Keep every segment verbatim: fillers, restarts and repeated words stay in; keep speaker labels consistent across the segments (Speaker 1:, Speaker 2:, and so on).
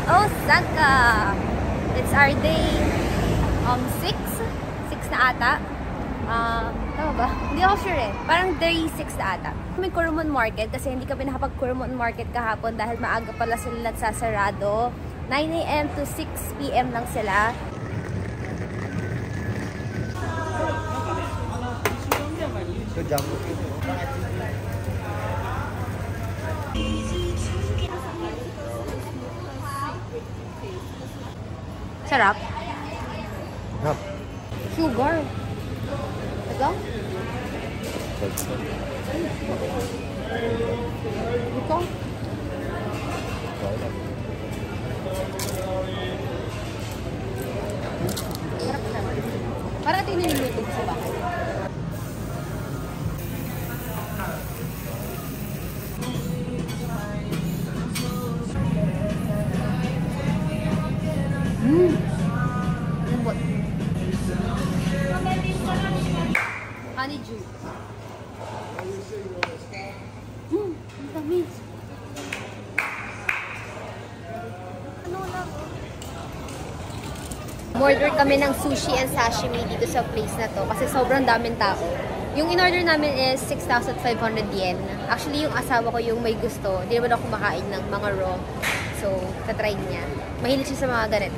Speaker 1: Osaka! It's our day um, six. six na ata. Um, tama ba? Hindi ako sure eh. Parang day six na ata. May Kurumon Market kasi hindi kami nakapag-Kurumon Market kahapon dahil maaga pala sila nagsasarado. nine A M to six P M lang sila. Sarap.
Speaker 2: Sarap.
Speaker 1: Sugar. Ito? Ito? Sarap siya. Parang ito yung niluluto sa bahay. Mmm! Lambot. Honey juice. Mmm! Ang tamis. Ano lang? Order kami ng sushi and sashimi dito sa place na to kasi sobrang daming tao. Yung in-order namin is six thousand five hundred yen. Actually, yung asawa ko yung may gusto. Hindi naman ako kumakain ng mga raw. So, tatry niya. Mahilig siya sa mga ganito.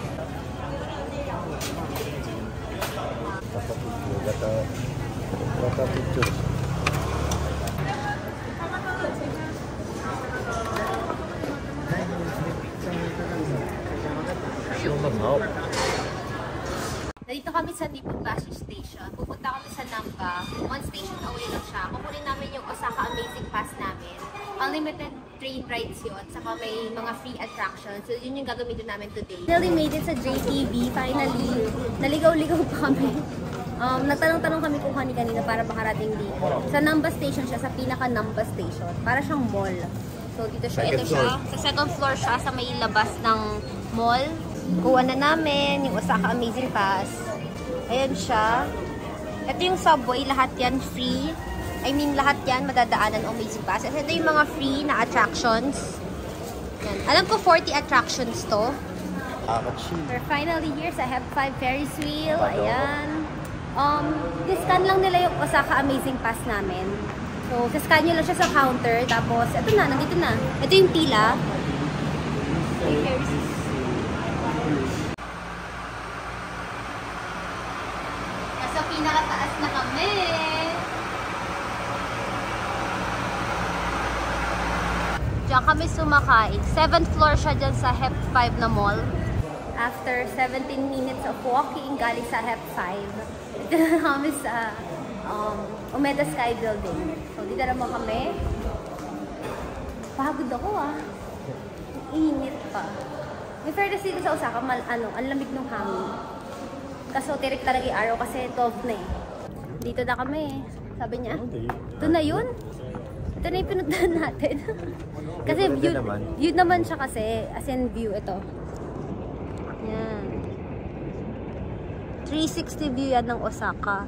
Speaker 1: Nandito kami sa Nipponbashi Station. Pupunta kami sa Namba. One station away lang siya. Kukunin namin yung Osaka Amazing Pass namin. Unlimited train rides yun. Saka may mga free attractions. So, yun yung gagamitin namin today. Finally made it sa J T B. Finally. Naligaw-ligaw pa kami. Um, nagtanong-tanong kami kung kanina para makarating dito. Sa Namba Station siya. Sa pinaka-Namba Station. Para siyang mall. So, dito siya. Ito siya. Sa second floor siya. Sa may labas ng mall. Kuha na namin yung Osaka Amazing Pass. Ayan siya. Ito yung subway. Lahat yan free. I mean, lahat yan madadaanan ng Amazing Pass. Ito yung mga free na attractions. Yan. Alam ko forty attractions to. We're finally here sa Hep five Ferris wheel. Ayan. Um, discan lang nila yung Osaka Amazing Pass namin. So, discan nyo lang siya sa counter. Tapos, ito na. Nandito na. Ito yung pila. Yung Ferris wheel. Nasa pinakataas na kami. Diyan kami sumakay. seventh floor siya dyan sa Hep five na mall. After seventeen minutes of walking, galing sa Hep five, dito na kami sa um, Umeda Sky Building. So, dito naman kami. Pagod ako ah. Init pa. May fairness dito sa Osaka, mal, ano, ang lamig ng hangin. Kaso tirik talaga yung araw kasi twelve na eh. Dito na kami. Sabi niya, ito na yun. Ito na yung pinuntahan natin. Kasi view, view naman siya kasi, as in view, ito. Yan. three sixty view yan ng Osaka.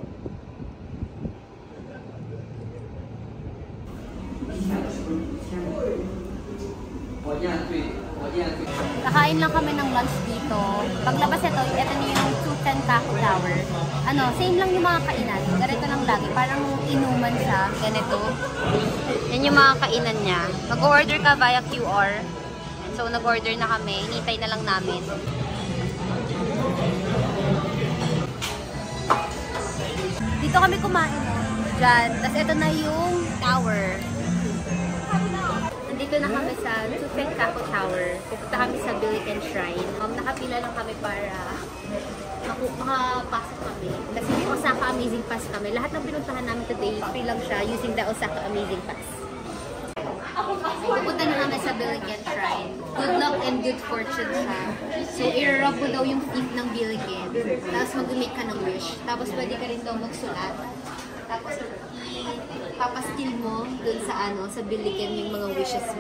Speaker 1: Kakain lang kami ng lunch dito. Paglabas ito, ito na yung Tsuten Taco Tower. Ano, same lang yung mga kainan. Ganito lang lagi. Parang inuman siya. Ganito. Yan yung mga kainan niya. Mag-order ka via Q R. So, nag-order na kami. Hinintay na lang namin. Dito kami kumain. Diyan. Tapos ito na yung tower. Nandito na kami sa Tsuten Taco Tower. Pupunta kami sa Billiken Shrine. Um, nakapila lang kami para makapasok kami. Kasi may Osaka Amazing Pass kami. Lahat ng pinuntahan namin today, free lang siya using the Osaka Amazing Pass. Pupunta na kami sa Billiken Shrine. Good luck and good fortune siya. So, i-rub mo daw yung feet ng Billiken. Tapos mag-make ka ng wish. Tapos pwede ka rin daw magsulat. Tapos ipapastil mo dun sa ano, sa Billiken yung mga wishes mo.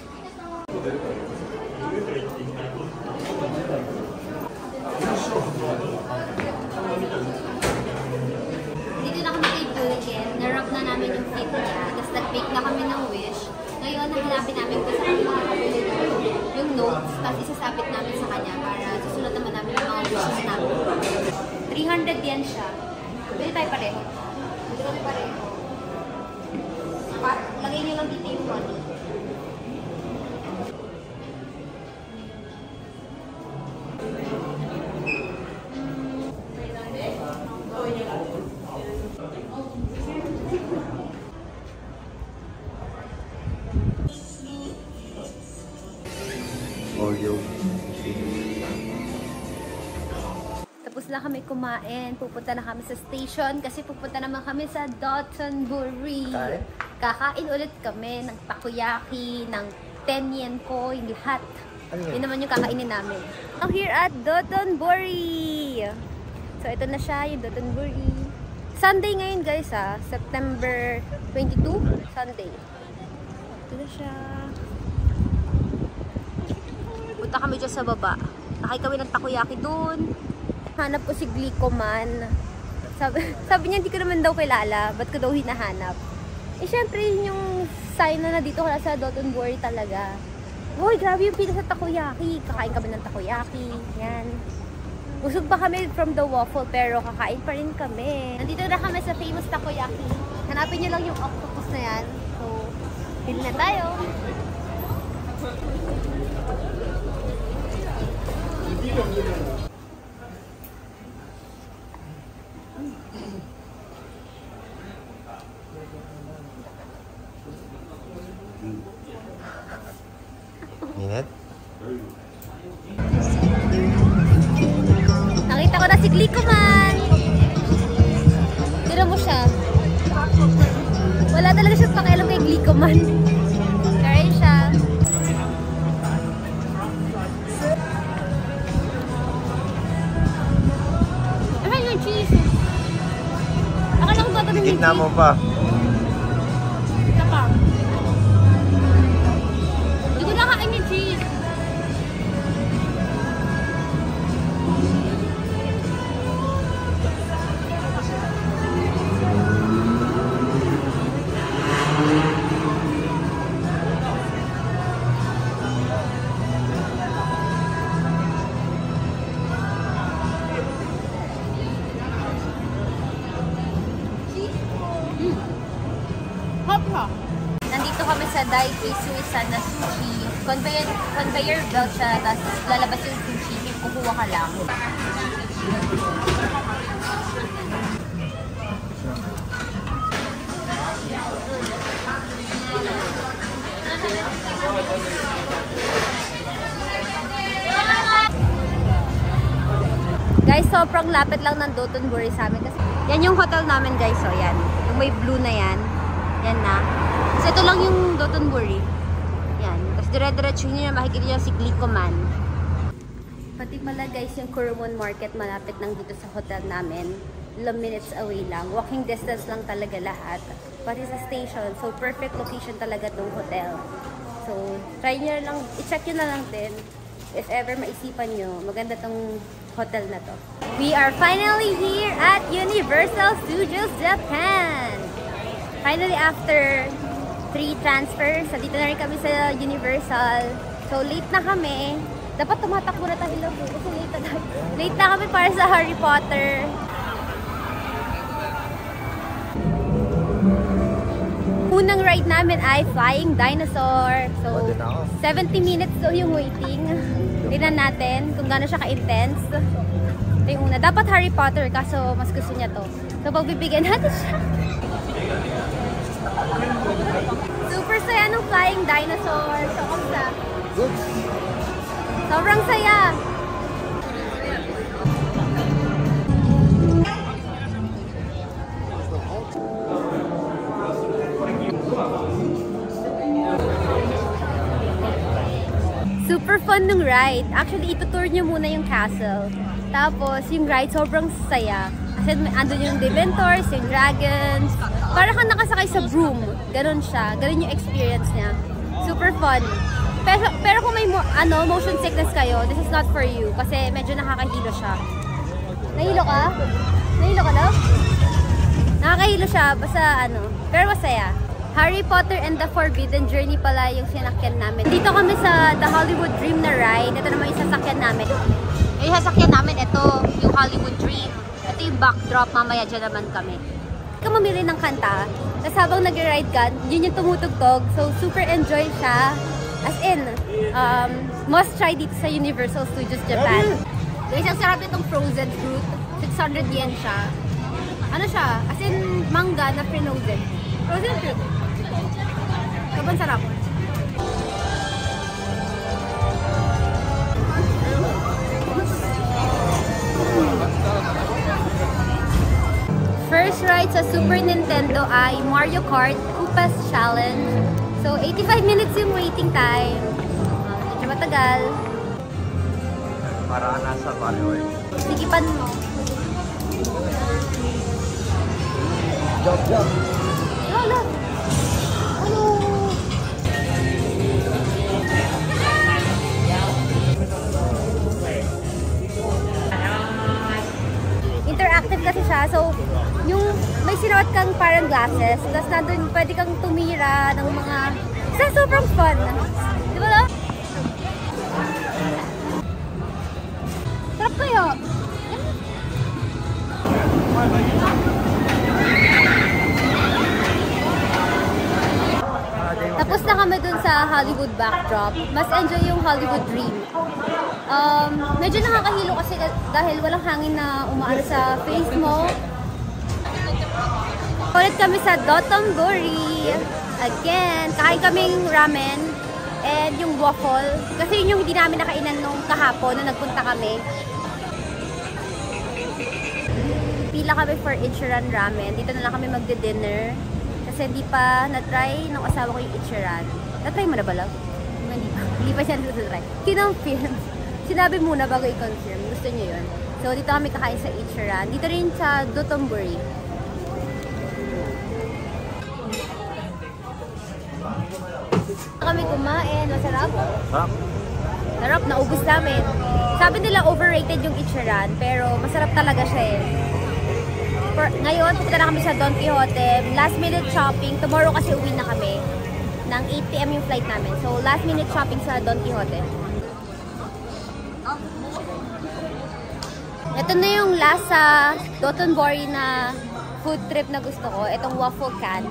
Speaker 1: Dito na kami kay Billiken. Na-rub na namin yung feet niya. Tapos nag-make na kami ng wish. Ngayon, nahanapin namin kung saan makakabili yung notes Tapos isasabit namin sa kanya para susunod naman namin yung mga wishes namin. three hundred yen siya. Pwede tayo pareho. Pwede kami pareho. Lagay niyo lang dito yung money.
Speaker 2: Oreo.
Speaker 1: Tapos na kami kumain. Pupunta na kami sa station kasi pupunta naman kami sa Dotonbori.
Speaker 2: Kain?
Speaker 1: Kakain ulit kami ng takoyaki, ng ten yen coin, lahat.
Speaker 2: Ano yun?
Speaker 1: Yun naman yung kakainin namin. I'm here at Dotonbori. So ito na siya, yung Dotonbori. Sunday ngayon guys ah, September twenty-two, Sunday. Ito na siya. Punta kami dyan sa baba. Nakay kami ng takoyaki dun. Hanap ko si Glicoman. Sabi, sabi niya, hindi ko naman daw kilala. Ba't ko daw hinahanap? Eh, syempre, yun yung sign na na dito ka sa Dotonbori talaga. Uy, grabe yung pila sa takoyaki. Kakain kami ng takoyaki. Yan. Busog pa kami from the waffle, pero kakain pa rin kami. Nandito na kami sa famous takoyaki. Hanapin niyo lang yung octopus na yan. So, pili na tayo.
Speaker 2: Init?
Speaker 1: Nakita ko na si Glicoman. Tira mo siya. Wala talaga siyang pakialam kay Glicoman. Kaya siya. Ano yung cheese? Akala ko ba ito ng
Speaker 2: Gitna mo pa.
Speaker 1: Saka. Hindi ko nakain yung cheese. Nandito kami sa Daiki Suisan na sushi. Conveyor, conveyor belt siya, tapos lalabas yung sushi. Kukuha ka lang. Guys, sobrang lapit lang ng Dotonbori sa amin. Kasi yan yung hotel namin guys. So, yan. Yung may blue na yan. Yan na. Kasi ito lang yung Dotonbori. Yan. Tapos dire-diretso nyo na makikita nyo si Glicoman. Pati pala guys yung Kurumon Market malapit lang dito sa hotel namin. Ilang minutes away lang. Walking distance lang talaga lahat. Pati sa station. So perfect location talaga tong hotel. So try nyo lang. I-check nyo na lang din. If ever maisipan nyo, maganda tong hotel na to. We are finally here at Universal Studios Japan. Finally, after three transfers, dito na rin kami sa Universal. So, late na kami. Dapat tumatakbo na tayo lang. Kasi late na, late na kami para sa Harry Potter. Unang ride namin ay Flying Dinosaur. So, seventy minutes daw yung waiting. Tingnan natin kung gaano siya ka-intense. Ito yung una. Dapat Harry Potter, kaso mas gusto niya to. So, pagbibigyan natin siya. Super saya ng Flying Dinosaur. So, kamusta?
Speaker 2: Good.
Speaker 1: Sobrang saya. Super fun ng ride. Actually, itutour nyo muna yung castle. Tapos, yung ride sobrang saya. Kasi andun yung Deventors, yung Dragons. Para kang nakasakay sa broom. Ganon siya. Ganon yung experience niya. Super fun. Pero, pero kung may mo, ano, motion sickness kayo, this is not for you. Kasi medyo nakakahilo siya. Nahilo ka? Nahilo ka, love? Nakakahilo siya. Basta ano. Pero masaya. Harry Potter and the Forbidden Journey pala yung sinakyan namin. Dito kami sa The Hollywood Dream na ride. Ito naman yung sasakyan namin. Yung sasakyan namin, ito yung Hollywood Dream. Ito yung backdrop, mamaya dyan naman kami. Ka mamili ng kanta, tapos habang nag-ride ka, yun yung tumutugtog. So super enjoy siya. As in, um, must try dito sa Universal Studios Japan. Guys, ang sarap itong frozen fruit. six hundred yen siya. Ano siya? As in, mangga na frozen. Frozen fruit. Sobrang sarap. First ride sa Super Nintendo ay Mario Kart Koopa's Challenge. So, eighty-five minutes yung waiting time. Uh, medyo matagal.
Speaker 2: Para nasa Valley.
Speaker 1: Sigipan mo.
Speaker 2: Jump, jump.
Speaker 1: Hala! Ano? Interactive kasi siya. So, yung may sinuot kang parang glasses, tapos nandun pwede kang tumira ng mga... Sa sobrang fun. Di ba lang? Sarap kayo. Tapos na kami dun sa Hollywood backdrop. Mas enjoy yung Hollywood Dream. Um, medyo nakakahilo kasi dahil walang hangin na umaano sa face mo. Ulit kami sa Dotonbori. Again, kain kaming ramen and yung waffle. Kasi yun yung hindi namin nakainan nung kahapon na nagpunta kami. Pila kami for Ichiran ramen. Dito na lang kami magde-dinner. Kasi hindi pa na-try ng asawa ko yung Ichiran. Na-try mo na ba lang? Hindi pa. Hindi pa siya na-try. Kinonfirm. Sinabi muna bago i-confirm. Gusto niyo yun. So, dito kami kakain sa Ichiran. Dito rin sa Dotonbori. Kami kumain. Masarap.
Speaker 2: Sarap.
Speaker 1: Sarap. Naubos namin. Sabi nila overrated yung Ichiran. Pero masarap talaga siya eh. For, ngayon, pupunta na kami sa Don Quixote. Last minute shopping. Tomorrow kasi uwi na kami. Ng eight p m yung flight namin. So, last minute shopping sa Don Quixote. Ito na yung last sa Dotonbori na food trip na gusto ko. Itong waffle can.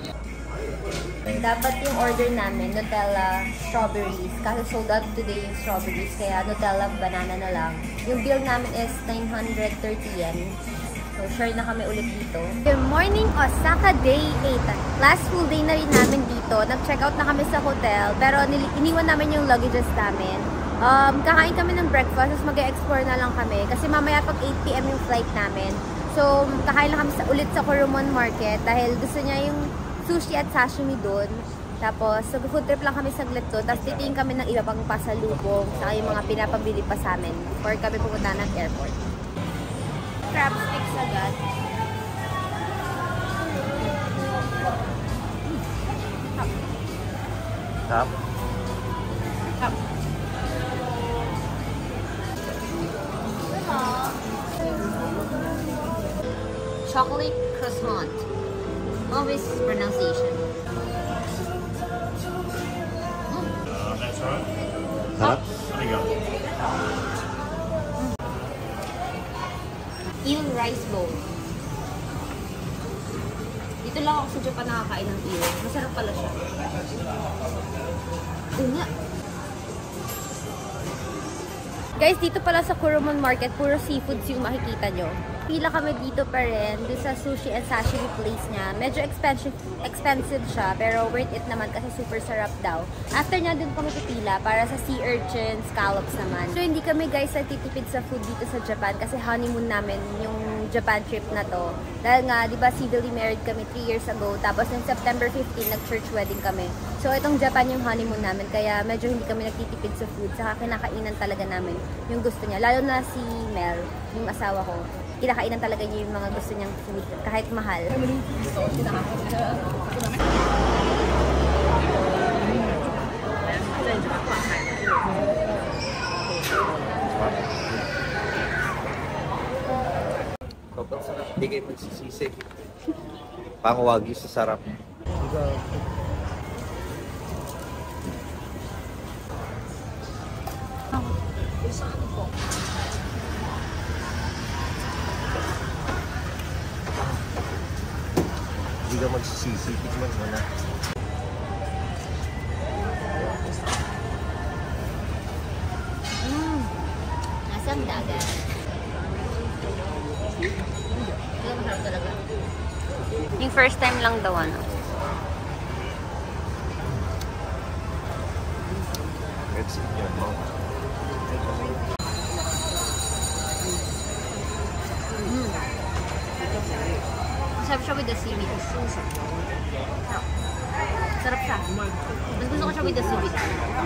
Speaker 1: Dapat yung order namin, Nutella, strawberries. Kasi sold out today yung strawberries. Kaya Nutella, banana na lang. Yung bill namin is nine hundred thirty yen. So, share na kami ulit dito. Good morning, Osaka Day eight. Last full day na rin namin dito. Nag-check out na kami sa hotel. Pero iniwan namin yung luggages namin. Um, kakain kami ng breakfast. Tapos mag-explore na lang kami. Kasi mamaya pag eight p m yung flight namin. So, kakain lang kami sa, ulit sa Kurumon Market. Dahil gusto niya yung sushi at sashimi doon. Tapos, so, food trip lang kami saglit doon. Tapos, titingin kami ng iba pang pasalubong. Saka yung mga pinapabili pa sa amin. Before kami pumunta ng airport. Crab sticks agad.
Speaker 2: Sarap.
Speaker 1: Sarap. Chocolate croissant. Always pronunciation.
Speaker 3: Uh, that's right.
Speaker 2: Sarap.
Speaker 3: There you go.
Speaker 1: Eel rice bowl. Dito lang ako sa Japan nakakain ng eel. Masarap pala siya. Una. Guys, dito pala sa Kurumon Market, puro seafoods yung makikita nyo. Pila kami dito pa rin, dito sa sushi and sashimi place niya. Medyo expensive, expensive siya, pero worth it naman kasi super sarap daw. After niya, dun kami pipila para sa sea urchin, scallops naman. So, hindi kami guys nagtitipid sa food dito sa Japan kasi honeymoon namin yung Japan trip na to. Dahil nga, di ba, civilly married kami three years ago. Tapos, ng September fifteenth, nag-church wedding kami. So, itong Japan yung honeymoon namin. Kaya, medyo hindi kami nagtitipid sa food. Saka, kinakainan talaga namin yung gusto niya. Lalo na si Mel, yung asawa ko. Kinakainan talaga niya yung mga gusto niyang food. Kahit mahal.
Speaker 2: Sobrang sarap. Hindi kayo magsisisi. Pang wagyu sa sarap. Hindi ka magsisisi. Tikman mo na.
Speaker 1: Mm. Nasang dagat. Alam, masarap talaga. Yung first time lang daw, ano?
Speaker 2: Let's eat your mouth.
Speaker 1: Mm. Masarap siya with the seaweed. Sarap. Sarap siya. Mas gusto ko siya with the seaweed.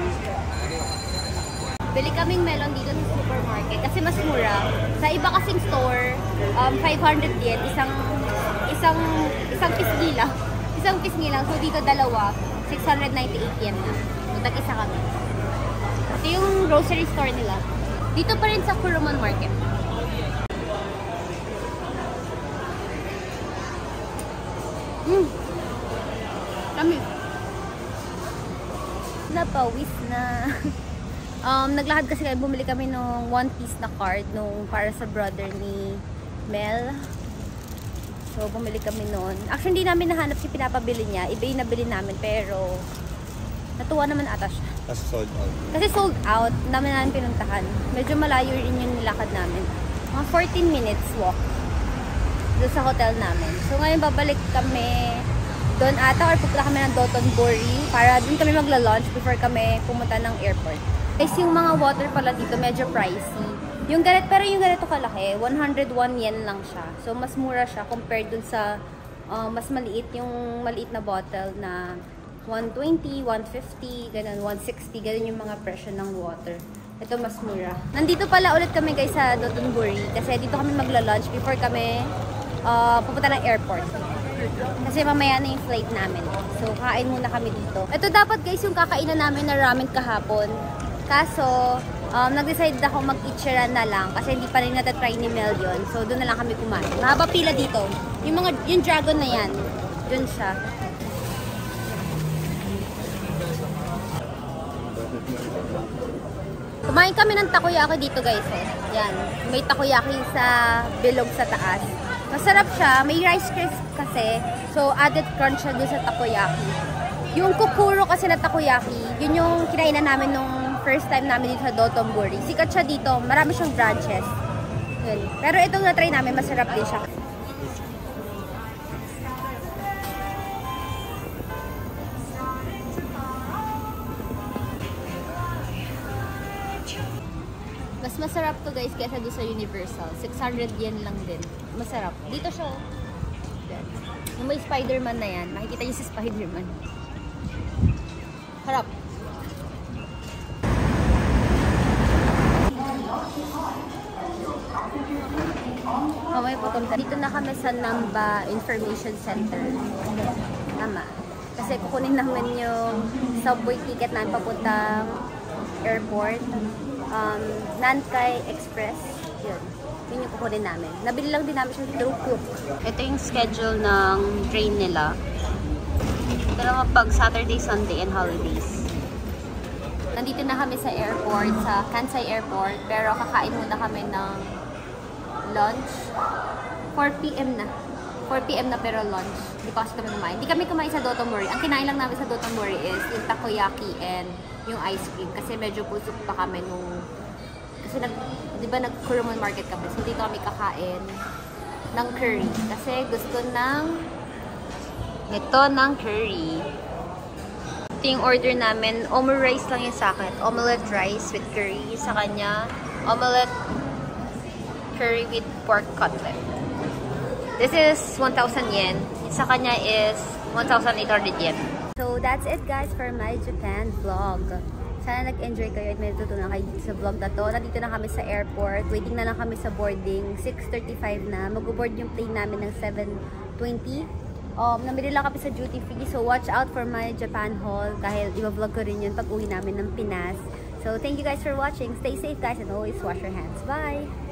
Speaker 1: Bili kaming melon dito sa supermarket kasi mas mura. Sa iba kasing store, um, five hundred yen, isang isang isang pisngi lang. Isang pisngi lang. So dito dalawa, six hundred ninety-eight yen na. So tag-isa kami. Ito yung grocery store nila. Dito pa rin sa Kuruman Market. Mm. Kami. Napawis na. um, naglakad kasi kami, bumili kami nung one piece na card nung para sa brother ni Mel. So, bumili kami noon. Actually, hindi namin nahanap si pinapabili niya. Iba yung nabili namin, pero natuwa naman ata siya.
Speaker 2: Kasi sold out.
Speaker 1: Kasi sold out. Ang dami namin pinuntahan. Medyo malayo rin yung nilakad namin. Mga fourteen minutes walk doon sa hotel namin. So, ngayon babalik kami doon ata or pupunta kami ng Dotonbori para doon kami magla-launch before kami pumunta ng airport. Guys, yung mga water pala dito medyo pricey. Yung ganito, pero yung ganito kalaki, one hundred one yen lang siya. So, mas mura siya compared dun sa uh, mas maliit, yung maliit na bottle na one twenty, one fifty, ganun, one sixty, ganun yung mga presyo ng water. Ito mas mura. Nandito pala ulit kami guys sa Dotonbori kasi dito kami magla-lunch before kami uh, pupunta ng airport. Kasi mamaya na yung flight namin. So, kain muna kami dito. Ito dapat guys yung kakainan namin na ramen kahapon. Kaso, um, nag-decide ako mag-ichiran na lang kasi hindi pa rin natatry ni Mel yun. So, doon na lang kami kumain. Mahaba pila dito. Yung mga, yung dragon na yan, doon siya. Kumain kami ng takoyaki dito guys. Eh. Yan. May takoyaki sa bilog sa taas. Masarap siya. May rice crisp kasi. So, added crunch siya doon sa takoyaki. Yung kukuro kasi na takoyaki, yun yung kinainan namin nung first time namin dito sa Dotonbori. Sikat siya dito. Marami siyang branches. Yun. Pero itong na-try namin, masarap din siya. Mas masarap to guys kaysa doon sa Universal. six hundred yen lang din. Masarap. Dito siya. Yung may Spider-Man na yan. Makikita niyo si Spider-Man. Harap. Kamay pupunta. Dito na kami sa Namba Information Center. Tama. Kasi kukunin namin yung subway ticket namin papuntang airport. Um, Nankai Express. Yun. Yun yung kukunin namin. Nabili lang din namin siya through Klook. Ito yung schedule ng train nila. Ito naman pag Saturday, Sunday, and holidays. Nandito na kami sa airport, sa Kansai Airport. Pero kakain muna kami ng lunch. four p m na. four p m na pero lunch. Hindi pa kasi kami kumain. Hindi kami kumain sa Dotonbori. Ang kinain lang namin sa Dotonbori is yung takoyaki and yung ice cream. Kasi medyo pusok pa kami nung... Kasi nag, di ba nag-Kuruman Market kami. So dito kami kakain ng curry. Kasi gusto ng... Ito ng curry. Ito yung order namin. Omu rice lang yung sa akin. Omelette rice with curry. Sa kanya, omelette curry with pork cutlet. This is one thousand yen. Sa kanya is one thousand eight hundred yen. So that's it guys for my Japan vlog. Sana nag-enjoy kayo at may natutunan kayo dito sa vlog na to. Nandito na kami sa airport. Waiting na lang kami sa boarding. six thirty-five na. Mag-board yung plane namin ng seven twenty. Um, namili lang kami sa duty free. So watch out for my Japan haul. Dahil i-vlog ko rin yun pag uwi namin ng Pinas. So thank you guys for watching. Stay safe guys and always wash your hands. Bye!